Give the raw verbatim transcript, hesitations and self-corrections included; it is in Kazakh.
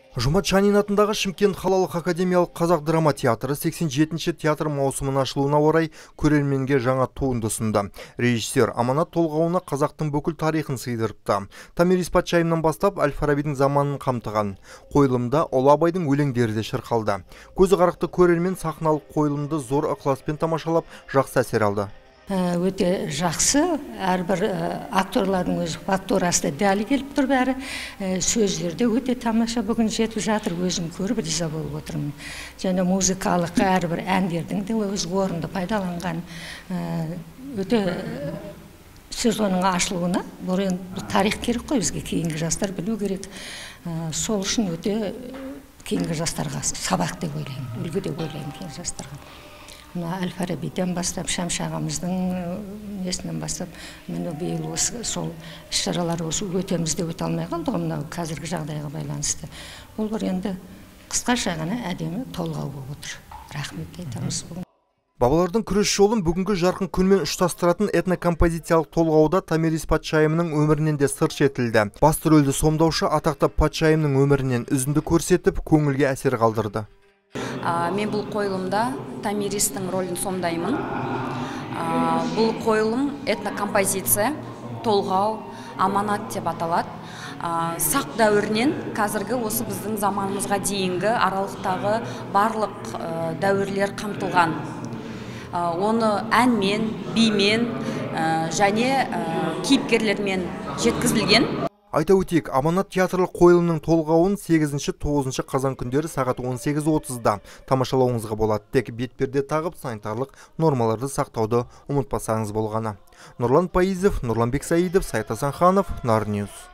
Жұмат Шанин атындағы Шымкент қалалық академиялық қазақ драма театры сексен жетінші театр маусымын ашылуына орай көрерменге жаңа туынды ұсынды. Режиссер Аманат толғауына қазақтың бүкіл тарихын сыйдырыпты. Томирис патшайымнан бастап Әл-Фарабидің заманын қамтыған. Қойылымда Ұлы Абайдың өлеңдері де шырқалды. Көзі қарақты көрермен сахналық қойылымды зор ықыласпен тамашалап, жақсы әсер алды. Өте жақсы, әрбір акторлардың өз фактурасы дәл келіп тұр бәрі. Сөздерде өте тамаша бүгін жетіп жатыр, өзім көріп риза болып отырмын. Және музыкалық әрбір әндердің де өз орынды пайдаланған. Өте сезонның ашылуына бұл тарих керек қой, бізге кейінгі жастар білу керек. Сол үшін өте кейінгі жастарға сабақ деп ойлаймын, үлгі деп ойлаймын кейінгі жастарға. Әл-Фарабиден бастап, Шәмші ағамыздың несінен бастап, мені биыл осы сол іс-шаралар осы өтеміз де өте алмай қалды, мынау қазіргі жағдайға байланысты. Ол бір енді қысқаша ғана әдемі толғау болып отыр. Рахмет айтамыз бүгін. Бабалардың күрес жолын бүгінгі жарқын күнмен ұштастыратын этнокомпозициялық толғауда Томирис патшайымның өмірінен де сыр шертілді. Басты рөлді сомдаушы атақты патшайымның өмірінен үзінді көрсетіп, көңілге әсер қалдырды. Мен бұл қойылымда Томиристің рөлін сомдаймын. Бұл қойылым этнокомпозиция, толғау, аманат деп аталады. Сақ дәуірінен қазіргі осы біздің заманымызға дейінгі аралықтағы барлық дәуірлер қамтылған. Оны әнмен, бимен және кейіпкерлермен жеткізілген. Айта өтейік, Аманат театрлық қойылымның толғауын сегізінші тоғызыншы қазан күндері сағат он сегіз отызда тамашалауыңызға болады. Тек бетперде тағып, санитарлық нормаларды сақтауды ұмытпасаңыз болғаны. Нұрлан Пайызов, Нұрлан Бексаидов, Сайт Асанханов, Нар Ньюс.